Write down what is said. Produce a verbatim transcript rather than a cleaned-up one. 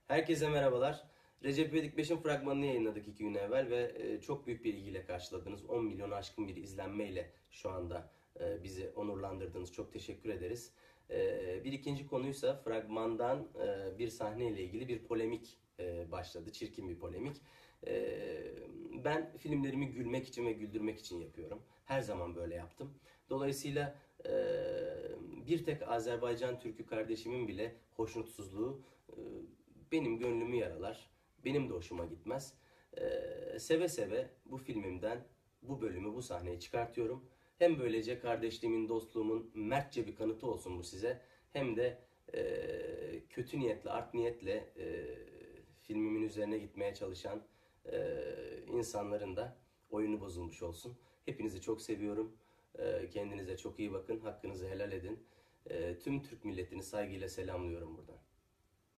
Herkese merhabalar. Recep İvedik beşin fragmanını yayınladık iki gün evvel ve e, çok büyük bir ilgiyle karşıladınız. on milyonu aşkın bir izlenmeyle şu anda e, bizi onurlandırdınız. Çok teşekkür ederiz. E, Bir ikinci konuysa fragmandan e, bir sahneyle ilgili bir polemik e, başladı. Çirkin bir polemik. E, Ben filmlerimi gülmek için ve güldürmek için yapıyorum. Her zaman böyle yaptım. Dolayısıyla e, bir tek Azerbaycan Türk'ü kardeşimin bile hoşnutsuzluğu e, benim gönlümü yaralar. Benim de hoşuma gitmez. Ee, seve seve bu filmimden bu bölümü, bu sahneyi çıkartıyorum. Hem böylece kardeşliğimin, dostluğumun mertçe bir kanıtı olsun bu size. Hem de e, kötü niyetle, art niyetle e, filmimin üzerine gitmeye çalışan e, insanların da oyunu bozulmuş olsun. Hepinizi çok seviyorum. E, kendinize çok iyi bakın. Hakkınızı helal edin. E, tüm Türk milletini saygıyla selamlıyorum buradan.